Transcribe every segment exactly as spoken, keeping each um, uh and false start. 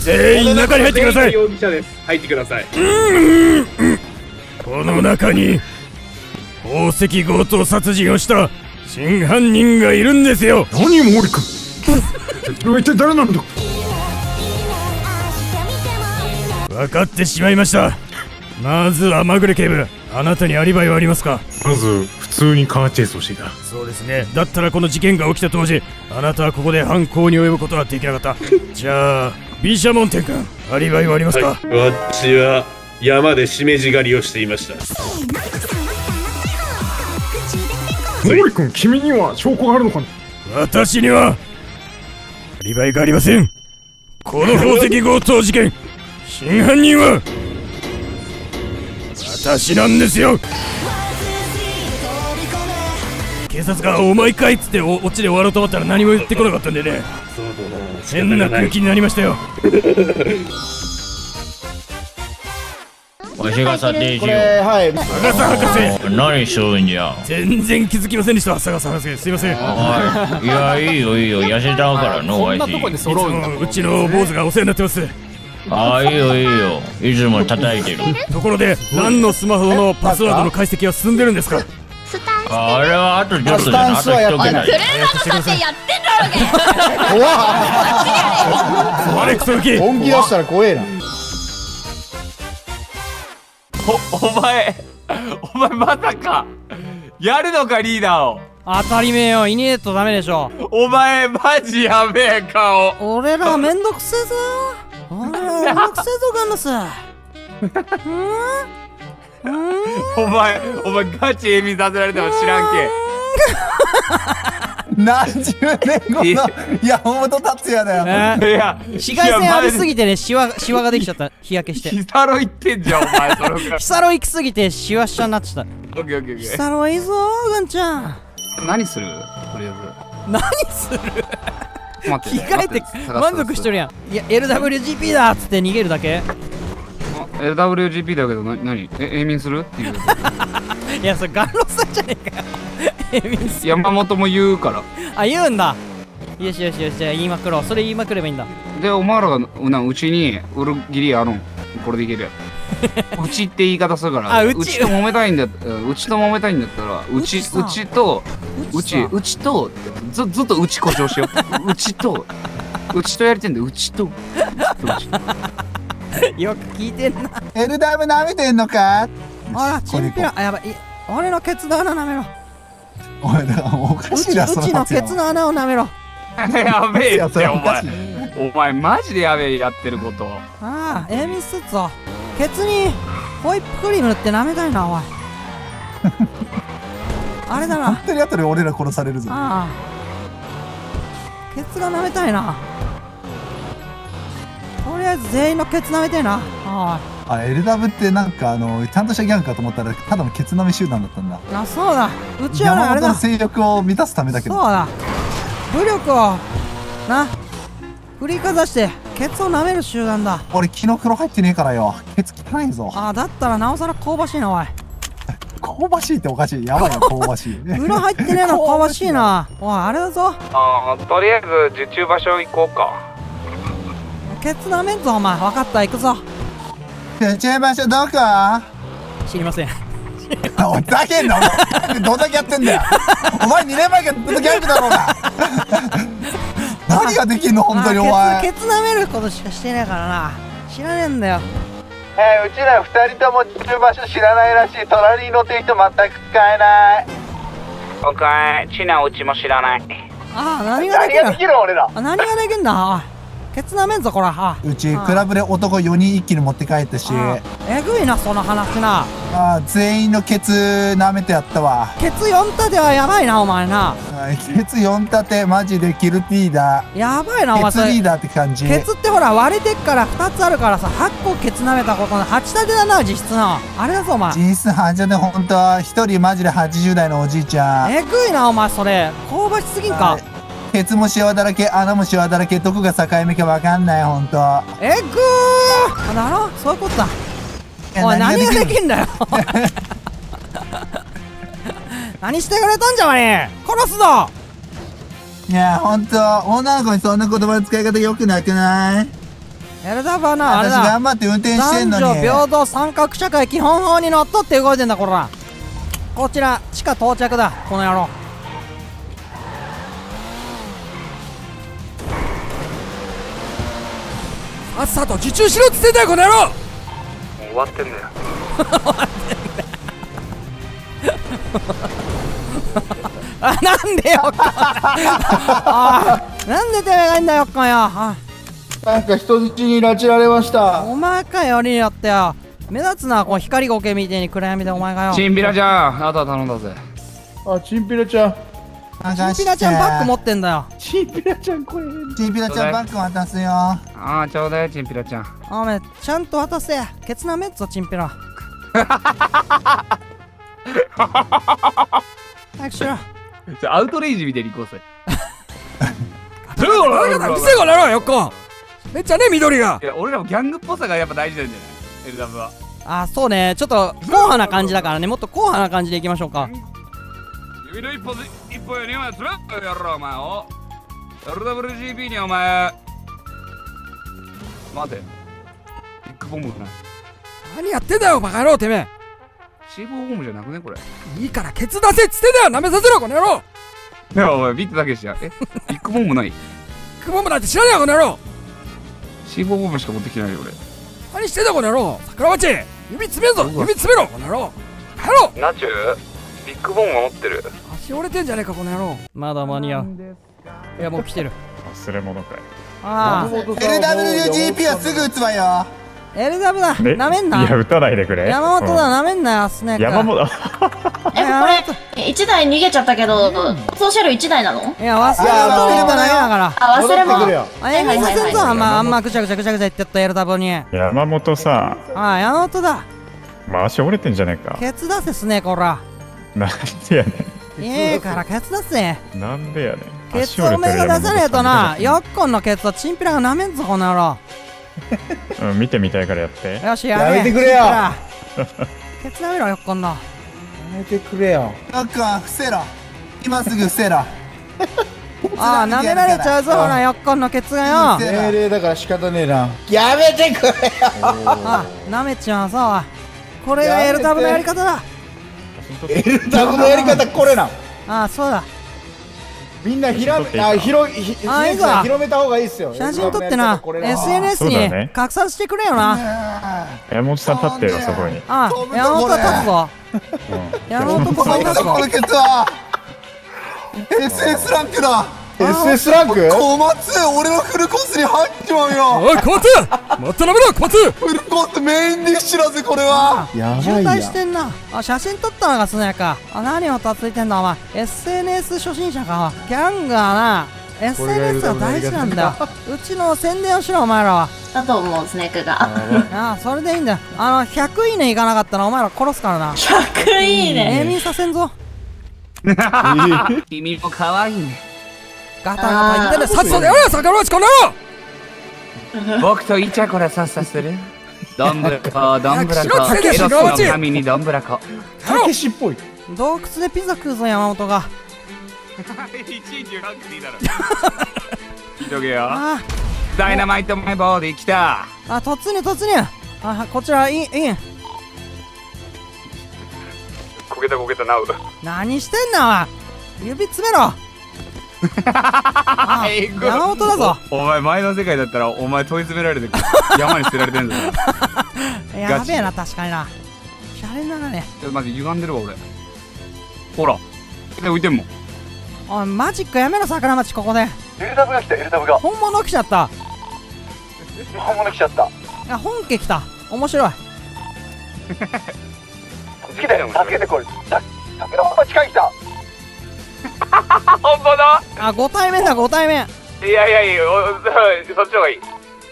全員中に入ってください。 容疑者です。入ってください。 この中に宝石強盗殺人をした真犯人がいるんですよ。 何毛利君、それは一体誰なんだ。 分かってしまいました。まずはまぐれ警部、あなたにアリバイはありますか？ まず普通にカーチェイスをしていた。 そうですね。だったらこの事件が起きた当時、あなたはここで犯行に及ぶことはできなかった。じゃあ毘沙門天君、アリバイはありますか？ はい、私は山でしめじ狩りをしていました。 毛利君、君には証拠があるのかね？ 私にはアリバイがありません。この宝石強盗事件、真犯人は私なんですよ。警察がお前かいっつっておオチで終わろうと思ったら何も言ってこなかったんでね。変な空気になりましたよ。 わしが査定しよう。 はい。 探査博士、 何しようんじゃ。 全然気づきませんでした。探査博士、すいません。 はい。いや、いいよいいよ、痩せたからのわし。 いつもうちの坊主がお世話になってます。 ああ、いいよいいよ、いつも叩いてる。 ところで何のスマホのパスワードの解析は進んでるんですか？ あれはあとちょっとでな、あと一桁。 クレーマさんってやってんだろう怖あれクソガキ、 本気出したら怖えな。 お、お前お前まさかやるのか、リーダーを。 当たり前よ、いねえとダメでしょ。 お前マジやべえ顔。 俺らめんどくせえぞ。俺らめんどくせえぞガンナス。 お前お前ガチ永眠させられても知らんけ。 何十年後の山本達也だよ。 いや、 紫外線浴びすぎてね、シワシワができちゃった。日焼けして。 ヒサロ行ってんじゃんお前。そのヒサロ行きすぎてシワシワになっちゃった。 オッケーオッケーオッケー。 ヒサロいいぞガンちゃん。 何する？とりあ何する？ えず待って、 着替えて満足しとるやん。いや エルダブリュージーピー だっつって逃げるだけ。 エルダブリュージーピー だけどな、何え、永眠するっていう。 いやそれガンロさんじゃねえかよ。永眠する。 山本も言うから。 あ、言うんだ。よしよしよし、じゃあ言いまくろう。それ言いまくればいいんだ。 でお前らがなうちに裏切りあるん。これでいけるやろ。うちって言い方するからあ、うちうちと揉めたいんだうちと揉めたいんだったらうちうちとうちうちとずずっとうち誇張しよう。うちとうちとやりてんだよ。うちとよく聞いてんな。 エルダブ舐めてんのか？ あら、チンピラ、あ、やばい。俺のケツの穴舐めろ。 おい、だからおかしいな、そのうちのケツの穴を舐めろ。 やべえっそれてお前おかしい。 お前マジでやべえやってること。 ああ、永眠スーツをケツにホイップクリーム塗って舐めたいな、おい。あれだな。 本当に後で俺ら殺されるぞ。 ああ、ケツが舐めたいな。とりあえず全員のケツ舐めたいな。ああ、エルダブってなんかあのちゃんとしたギャングかと思ったらただのケツ舐め集団だったんだ。 あ、そうだ。うちはね、あれだ。 山本の勢力を満たすためだけど。 そうだ。武力をな振りかざしてケツを舐める集団だ。 俺昨日風呂入ってねえからよ。ケツ汚いぞ。 ああ、だったらなおさら香ばしいな、おい。 香ばしいっておかしい。やばいよ、香ばしい。 風呂入ってねえの香ばしいな。おい、あれだぞ。 ああ、とりあえず受注場所行こうか。 ケツ舐めんぞ、お前。分かった、行くぞ。 受注場所どこ？ 知りません。 おい、ざけんな、お前。どんだけやってんだよ。お前にねんまえからずっとギャングだろうが。何ができんの、本当にお前。 ケツ舐めることしかしてないからな。知らねえんだよ。 えー、うちら二人とも受注場所知らないらしい。隣に乗ってる人全く使えない。 おかえ、ちなうちも知らない。 ああ、何ができる？ 何ができる俺ら。 あ、何ができんだ。おい、ケツ舐めんぞ、こら。あうちクラブで男よにん一気に持って帰ったし、 えぐいな、その話な。 あー全員のケツ舐めてやったわ。 ケツよん立てはやばいな、お前な。 ケツよん立てマジでキルティーダー。 やばいな、お前。 ケツリーダーって感じ。 ケツってほら割れてっからふたつあるからさ、はっこケツ舐めたことのはち立てだな、実質の。あれだぞ、お前。 実質はち立て。ほんとひとりマジではちじゅう代のおじいちゃん。 えぐいな、お前。それ香ばしすぎんか。 ケツもシワだらけ、穴もシワだらけ、どこが境目かわかんない、ほんと。 えぐー。あ、だろ、そういうことだ。おい、何ができんだよ。何してくれたんじゃ、お前。殺すぞ。 いや、ほんと女の子にそんな言葉の使い方よくなくない？ エルダブはな、あれだ。 私頑張って運転してんのに。 男女平等三角社会基本法にのっとって動いてんだ、こら。こちら、地下到着だ、この野郎。 さっさと受注しろっつってんだよ、この野郎。 終わってんだよ。 あ、なんでよっこあなんでてめえがいいんだよっこよ。あなんか人質に拉致られました。 お前かよりによってよ。目立つな、こう光ゴケみてえに暗闇でお前がよ。 チンピラちゃん、あとは頼んだぜ。 あ、チンピラちゃん。 チンピラちゃんバッグ持ってんだよ。 チンピラちゃんこれ。 チンピラちゃんバッグ渡すよ。 ああ、ちょうだい、チンピラちゃん。 おめえ、ちゃんと渡せ。ケツなめっぞ、チンピラ。早くしろ。 アウトレイジみたいに行こうぜ。 見せこの野郎よっこ。めっちゃね、緑が。 いや、俺らもギャングっぽさがやっぱ大事なんじゃないエルダブは。 あ、そうね。ちょっと硬派な感じだからね。もっと硬派な感じでいきましょうか。 指の一歩一歩よりお前つらっとやろお前を エルダブリュージーピー にお前待てビッグボムない。 何やってんだよバカ野郎てめえ。 シーボーボムじゃなくねこれ。 いいからケツ出せっつってんだよ。なめさせろこの野郎。 いやお前ビットだけしや。えビッグボムない。 ビッグボムなんて知らねえよこの野郎。 シーボーボムしか持ってきてないよ俺。 何してんだこの野郎。桜町指詰めんぞ。指詰めろこの野郎。帰ろう。 ナチュービッグボム持ってる。 足折れてんじゃねえかこの野郎。 まだ間に合う。いやもう来てる。 忘れ物かい。 ああエルダブリュージーピー はすぐ撃つわよ。 エルダブだ。 ねなめんな。 いや、撃たないでくれ。 山本だ、 うんなめんなよ、スネーク。 山本。 え、これ、一台逃げちゃったけど、ソーシャル一台なの？ いや、忘れ物取りっただけだから。 あ、忘れ物。 あ、えみさせんぞ、あんま、あんまぐちゃぐちゃぐちゃぐちゃ言ってったエルダブに。 山本さ。 あ、山本だ。 まあ、足折れてんじゃねえか。 ケツ出せ、スネーク、ほら。 なんでやねええから、ケツ出せ。 ん。なんでやねん。 ケツおめえが出さねえとな、よっこんのケツはチンピラがなめんぞ、この野郎。 うん、見てみたいからやって。 よし、やめてくれよ。 ケツなめろ、よっこんの。 やめてくれよ。よっこん、伏せろ。今すぐ伏せろ。 ああ、なめられちゃうぞ、ほら、よっこんのケツがよ。 命令だから仕方ねえな。やめてくれよ。 あ、なめちゃうぞ。これがエルダブのやり方だ。 エルダブのやり方これな。 ああ、そうだ。 みんなひらめあ広いあいいぞ広めた方がいいっすよ。 写真撮ってな エスエヌエス に拡散してくれよな。 山本さん立ってよそこに。 ああ山本立つぞ。山本ここに立つぞ。 このケツは エスエス ランクだ。 エスエス ランク？ 小松俺のフルコースに入っちまうよ。 おい小松もっとダメだ小松。 フルコースメインディッシュだぜこれは。 やばいや。渋滞してんな。あ写真撮ったのがすねやか。あ何をたついてんだお前。エスエヌエス 初心者か。ギャングはな エスエヌエス が大事なんだよ。うちの宣伝をしろお前らは。 だと思うスネークが。 ああそれでいいんだよ。あのひゃくいいねいかなかったらお前ら殺すからな。 ひゃくいいね。 永眠させんぞ。 君も可愛いね。 ガタガタ言ってね。 さっさとやれよ坂道この野郎。 僕とイチャコラさっさする。どんぶらこどんぶらこエロスの神にどんぶらこ。 たけしっぽい。 洞窟でピザ食うぞ山本が。 いちいち言わなくていいだろ。聞いとけよ。ダイナマイトマイボーディ来た。 あ突入突入。あこちらいいいい。 こけたこけたなう。 何してんなお前。指詰めろ。あ山本だぞ。 お前前の世界だったらお前問い詰められて山に捨てられてんぞ。 やべえな確かにな。シャレにならねえ。マジ歪んでるわ俺。ほら浮いてんもん。 おいマジックやめろ桜町ここで。 エルダブが来たエルダブが。 本物来ちゃった。 本物来ちゃった。 いや本家来た。面白い。 好きだよ助けてこれ。桜本近い来た。 本当だ。 あご対面だご対面。 いやいやいやそっちの方がいい。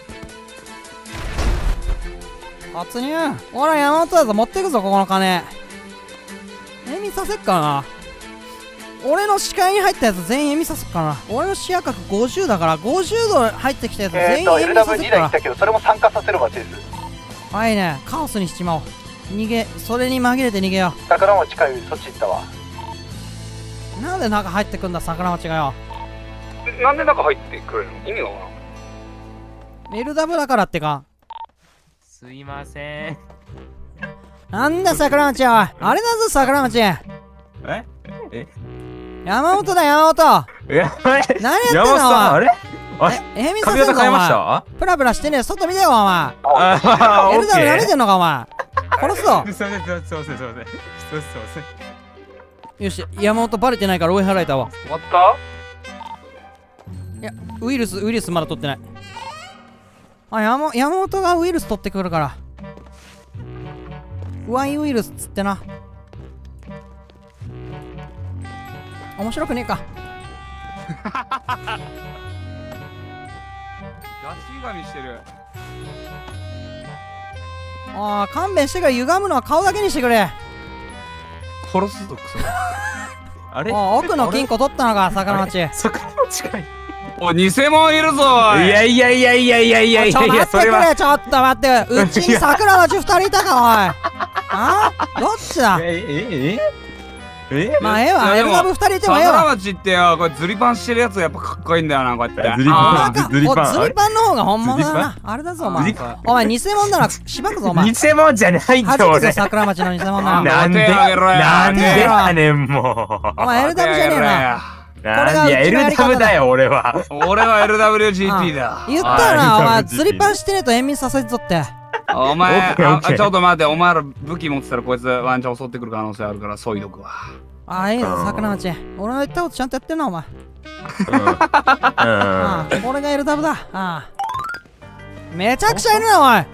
突入。ほら山本だぞ持ってくぞここの金。えみさせっかな。俺の視界に入ったやつ全員えみさせっかな。俺の視野角ごじゅうだからごじゅうど入ってきたやつ全員えみさせっから。 来たけどそれも参加させるわチェイス。 はいねカオスにしちまおう。逃げそれに紛れて逃げよう。 桜も近いよりそっち行ったわ。 なんで中入ってくんだ桜町がよ。 なんで中入ってくれるの意味がわかエルダブだからってか。 すいません。 なんだ桜町は。あれだぞ桜町。 ええ山本だ山本。 いや、 何やってんの山本さん、あれあれえ、えみさ髪せんの型変えましおた？ 前。プラプラしてねえ、外見てよお前。 あー、 エルダブオッケー舐めてんのかお前。殺すぞ。 すいません、すいません、すいません、すいません。すいません。 よし、山本バレてないから追い払えたわ。 終わった？ いや、ウイルス、ウイルスまだ取ってない。あ、山山本がウイルス取ってくるから。ワインウイルスっつってな。面白くねえか。 ガチ髪してる。 ああ、勘弁してくれ。歪むのは顔だけにしてくれ。 殺すぞクソ。 あれああ、奥の金庫取ったのか、魚町。 魚町かい。 おい、偽物いるぞおい。 いやいやいやいやいやいやいちょ、 やいや、 待ってくそれは。 れ、ちょっと待って。うちに桜町二人いたか、おい。あどっちだ。 ええええまあ、ええわ。エルダブ二人いてもええ桜わ。 町ってよ、これズリパンしてるやつやっぱかっこいいんだよな、こうやって。 ズリパンあバカズリパンおズリパンの方が本物だズリな。あれだぞ、お前ズリパン。 お前、偽物ならしばくぞ、お前。 偽物じゃないんだはじくぞ、 俺。 桜町の偽物なら。 なんで手あげろよなんでやねんもう。 お前、エルダブじゃねえな。 なんでやエルダブだよ俺は。 俺は エルダブリュージーピー だ。 言ったよな、お前、 あズリパンしてねえと延命させとって。 お前、 オッケーオッケーあちょっと待って、お前ら武器持ってたらこいつワンチャン襲ってくる可能性あるから、そういうとこは。 ああ、いいぞ、桜町。俺の言ったことちゃんとやってんな、お前。 うんああ、俺がエルダブだ。ああ。めちゃくちゃいるな、おい。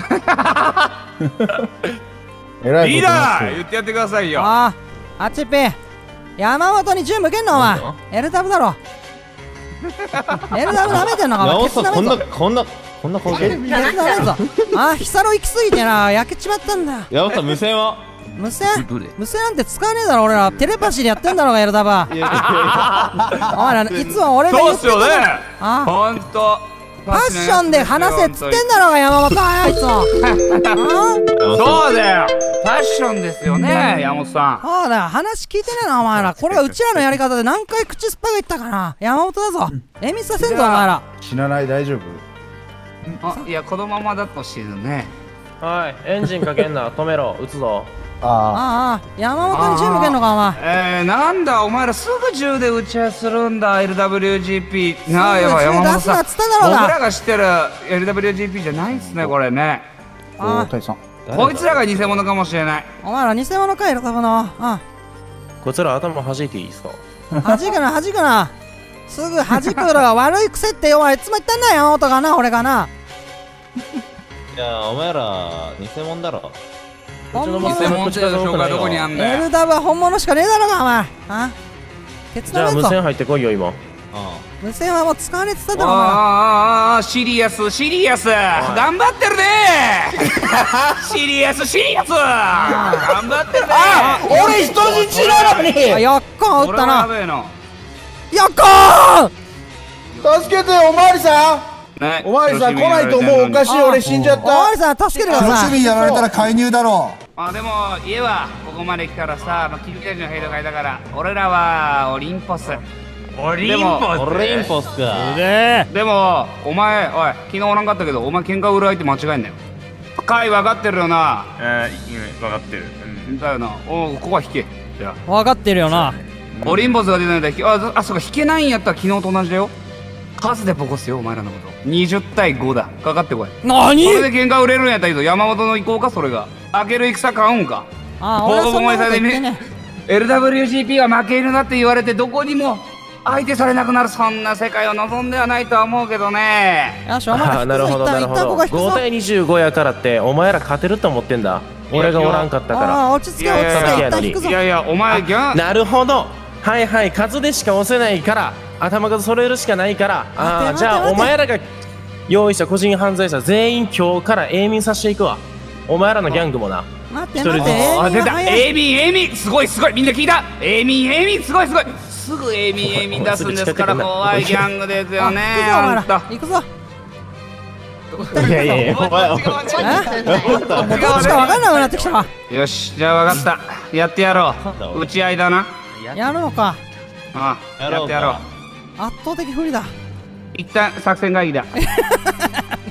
えらいリーことになってるダー言ってやってくださいよ。 ああ、あっちっぴ。山本に銃向けんの、お前。エルダブだろ。エルダブ舐めてんのか、お前。 山本さんこんなケこんなこんな顔でツ舐めんぞ。ケツ舐めんぞ。ああ、ヒサロ行き過ぎてな、焼けちまったんだよ。 山本さん無線は無線無線なんて使わねえだろ、俺ら。テレパシーでやってんだろうが、エルダブは。 いやいやいやお前ら、いつも俺がそう言ってたの。 っすよね。 ああ。 ほんと。 ファッションで話せっつってんだろうが、山本は、あいつも。ああそうだよ。ファッションですよね、山本さん。 そうだよ、話聞いてねえな、お前ら。これはうちらのやり方で何回口酸っぱく言ったかな。山本だぞ。えみさせんぞ、お前ら。 死なない大丈夫あ、いや、このままだと死ぬね。 はいエンジンかけんな止めろ撃つぞあああ、山本に銃向けんのか、お前。 えー、なんだ、お前らすぐ銃で撃ち合いするんだ、エルダブリュージーピー。なあ、 すぐやばい、 銃山本さん。 出すなっつっただろうが僕らが知ってる エルダブリュージーピー じゃないっすね、これね。 ああ大谷さんこいつらが偽物かもしれない。 お前ら偽物か、エルダブの。あこいつら頭弾いていいっすかあ、弾くな、弾くな。すぐ弾くのが悪い癖って、お前いつも言ったんだよ、山本がな、俺がな。 いやお前ら偽物だろ本物偽物って証拠がどこにあんだよ。 エルダブは本物しかねえだろうが、お前。あケツじゃあ舐めんぞ。 無線入ってこいよ今無線はもう使わねえっつっただあろ、お前ら。 ああ、シリアス、シリアス。頑張ってるねシリアス、シリアス。頑張ってるね。 俺人質なのにあ、やっかん撃った俺はやな。 べえの。 やっかん助けておまわりさんねおまわりさん来ないともうおかしい俺死んじゃっおまわたりさん助けてください。 やられたら介入だろあ、でも家はここまで来たらさ、まあ、君たちのヘイドがいたから俺らはオリンポス。 オリンでもポスオリンポスかででもお前、おい、昨日おらんかったけどお前喧嘩売る相手間違えんなよ。カイ分かってるよな。 えー、分かってるだよな。おう、ここは引け。じゃ分かってるよな。 あオリンポスが出てないんだよ。あ、あ、そうか、引けないんやったら昨日と同じだよ。数でボコすよお前らのこと。にじゅうたいごだ。かかってこい。 何それで喧嘩売れるんやったらいいぞ。山本の意向かそれが。開ける戦買うんか。 あ、俺はそんなこと言ってね。 エルダブリュージーピー は負け犬だって言われてどこにも相手されなくなる、そんな世界を望んではないとは思うけどね。 よし、お前らああなるほどなるほどここ引くぞ。 ごたいにじゅうごやからってお前ら勝てると思ってんだ俺がおらんかったかああ、落ち着け落ち着け、一旦引くぞ。 いやいや、お前ギャンらなるほどはいはい数でしか押せないから頭数揃えるしかないからああじゃあお前らが用意した個人犯罪者全員今日から永眠させていくわお前らのギャングもな待って一人ずつ待って、 あ、出た。 早いエイミン、エイミン、すごいすごい、みんな聞いた。エイミン、エイミン、すごいすごい。すぐエイミン、エイミン出すんですから、怖いギャングですよね。 あほんと行くぞ、 いやいやいやお前お前お前ら。えもうどっちか分かんなくなってきたわ。 よし、じゃあ分かった。やってやろう。打ち合いだな。 やるのか。 ああ、やってやろう。 圧倒的不利だ。 一旦作戦会議だ。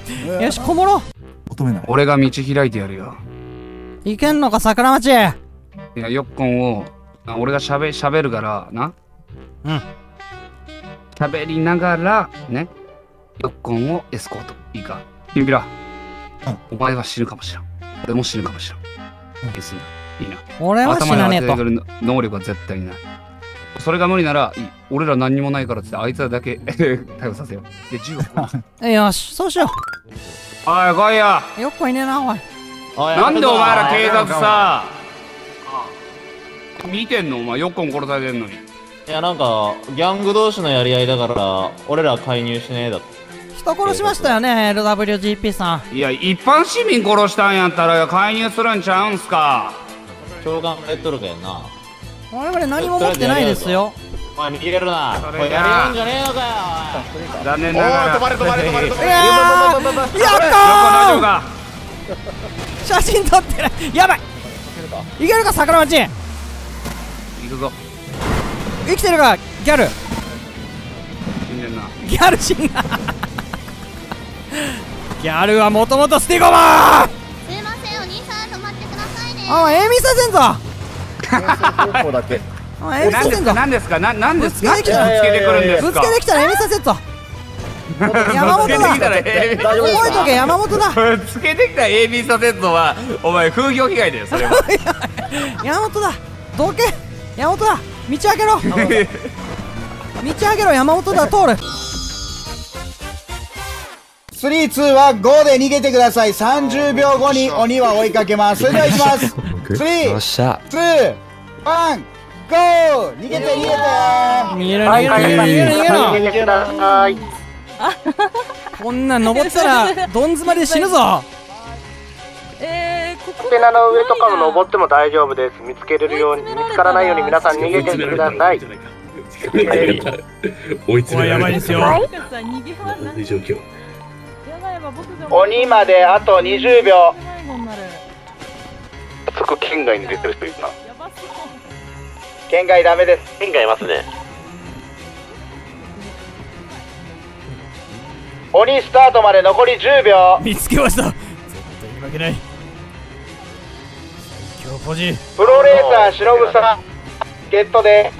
よし、こもろ求めない。 俺が道開いてやるよ。 いけんのか、桜町。 いや、よっこんを、あ俺がしゃべ、しゃべるから、な。 うん。 喋りながら、ね。よっこんをエスコート。いいか。ピンピラ。お前は死ぬかもしれん。俺も死ぬかもしれん。ですね。いいな。 俺は死なねえと。 頭に当てる能力は絶対にない。それが無理なら、いい俺ら何にもないからってあいつらだけ逮捕させよう。で、銃を。 よし、そうしよおい、来いよ。 う。よっこいねえな、おい。 なんでお前ら警察さ、見てんのお前、よっこん殺されてんのに。 いや、なんか、ギャング同士のやり合いだから、俺ら介入しねえだと。 人殺しましたよね、エルダブリュージーピー さん。 いや、一般市民殺したんやったら介入するんちゃうんすか。 長官が言っとるけんな。 我々何も持ってないですよ。 お前逃げるな。これやり合うんじゃねえのかよ。 残念ながら。 止まれ止まれ止まれ止まれ。 いやー、やったー。写真撮ってない。やばい。いけるか、桜町。 行くぞ。 生きてるか、ギャル。 死んでんな。 ギャル死んだ。ギャルはもともと捨て駒。すいません、お兄さん止まってくださいね。 あ、エミさせんぞ。 ここだけ。 あ、エミさせんぞ。 何ですか、な、なんですか。ぶつけてきたらてくるんですか。 ぶつけてきたらエミさせんぞ。山本だ。覚えとけ、山本だ。 ぶつけてきた エービー させんのは、お前風評被害だよ、それは。 山本だ。どけ。山本だ。道開けろ。道開けろ、山本だ。通る。 スリー、ツーはゴーで逃げてください。さんじゅうびょうごに鬼は追いかけます。それではいきます。スリー、ツー、ワン、ゴー。逃げて逃げて。 逃げろ逃げろ逃げろ逃げろ逃げろ。こんなん登ったらどん詰まりで死ぬぞ。 えー、ここ。ペナの上とかも登っても大丈夫です。見つけれるように、見つからないように皆さん逃げてください。 追い詰められた。 やばいですよ。 状況。 鬼まであとにじゅうびょう。そこ県外に出てる人いるな。県外ダメです。県外いますね。鬼スタートまで残りじゅうびょう。 見つけました。絶対に負けない。最強ポジ。 プロレーサーしのぶさんゲットで。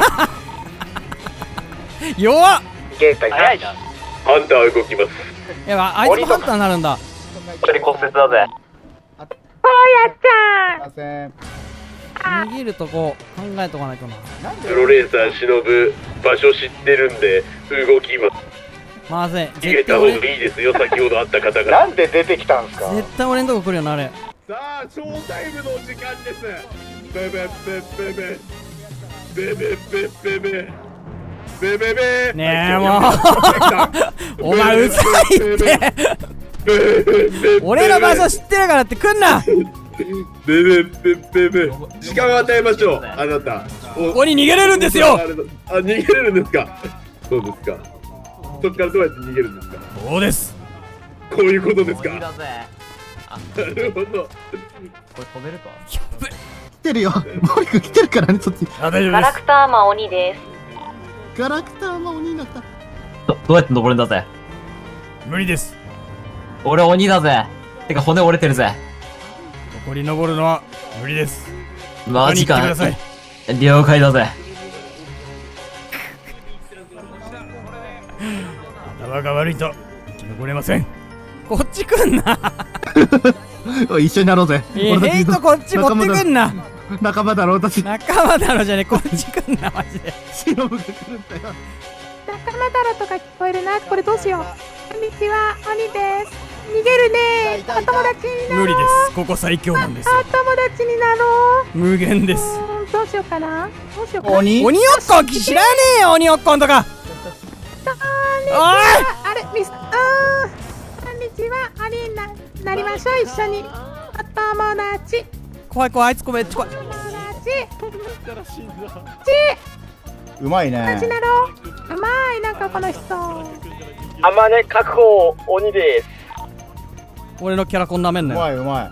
弱っ。 ゲータ早い。 ハンター動きます。 やば、あいつもハンターになるんだ。 一人骨折だぜ。 そうやっちゃん。 逃げるとこ考えとかないとな。 プロレーサーしのぶ場所知ってるんで動きます。 まずい。 逃げた方がいいですよ。先ほど会った方が。 なんで出てきたんですか。 絶対俺んとこ来るよな、あれ。 さあ、ショータイムの時間です。ベベベベベベベベベベベベベ。 ねえ、もうお前うざいって。俺の場所知ってるからって来んな。 ベベベベベ。時間を与えましょう。あなた。 ここに逃げれるんですよ。 あ、逃げれるんですか。そうですか。そっからどうやって逃げるんですか。 そうです。 こういうことですか。なるほど。これ飛べるか。 来てるよ。モリ君来てるからね、そっち。 あ、大丈夫です。 ガラクターマン鬼です。 ガラクターマン鬼になった。 ど、どうやって登るんだぜ。 無理です。 俺鬼だぜ。てか骨折れてるぜ。 ここに登るのは無理です。 マジか。 ここに行ってください。 了解だぜ。 頭が悪いと生き残れません。 こっち来んな。 一緒になろうぜ。 ヘイトこっち持ってくんな。 仲間だろ、私。 仲間だろじゃねえ、こっち来んな、マジで。 シノブが来るんだよ。 仲間だろとか聞こえるな。これどうしよう。こんにちは、鬼です。逃げるね。お友達になろう。 無理です。ここ最強なんですよ。 お友達になろう。 無限です。 どうしようかな。どうしようかな。 鬼鬼よっこん知らねえよ、鬼よっこんとか。 おい。あれ、ミス。あー。こんにちは、鬼にななりましょう、一緒に。お友達。 怖い怖い、あいつごめん、ちょ怖い。 うまいね。 友達なろう。甘い、なんかこの人。 あまね確保鬼です。 俺のキャラこんなめんね。 うまいうまい。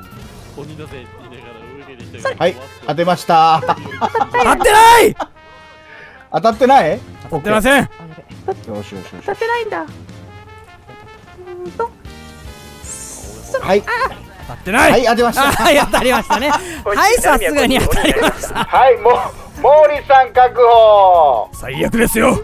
はい、当てました。 当たってない。 当たってない？ 当たってません。 よしよしよし。 当たってないんだ。うんと。 はい当たってない。 はい当てました。 はい当たりましたね。はいさすがに当たりました。 はいも毛利さん確保。 最悪ですよ。